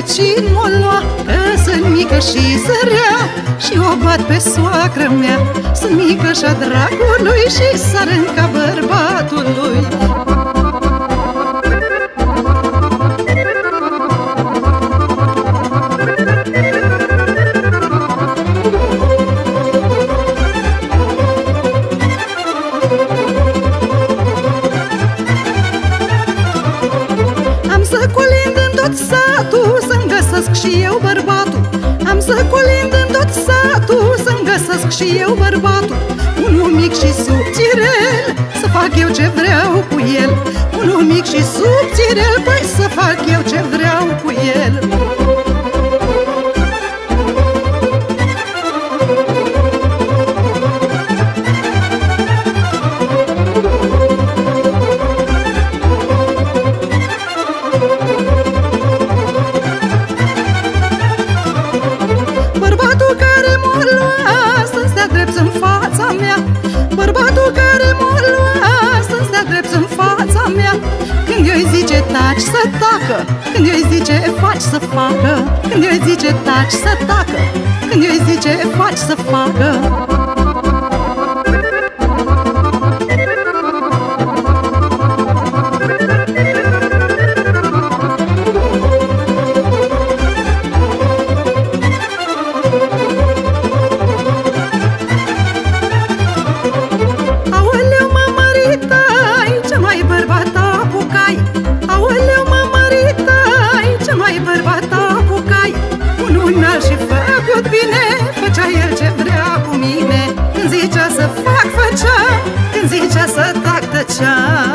vecin m-o lua, că sunt mică și sărea și o bat pe soacră mea. Sunt mică și-a dracului și sar în ca bărbatului. Am să colind în tot satul, să-mi găsesc și eu bărbatul. Am să colind în tot satul, să-mi găsesc și eu bărbatul. Unul mic și subțirel, să fac eu ce vreau cu el. Unul mic și subțirel, păi să fac eu ce vreau cu el. Bărbatul care m-o lua, să-mi stea drept în fața mea. Bărbatul care m-o lua, să-mi stea drept în fața mea. Când eu-i zice taci, să tacă. Când eu-i zice faci, să facă. Când eu-i zice taci, să tacă. Când eu-i zice faci, să facă. Bine, făcea el ce vrea cu mine. Când zicea să fac, făcea. Când zicea să tac, tăcea.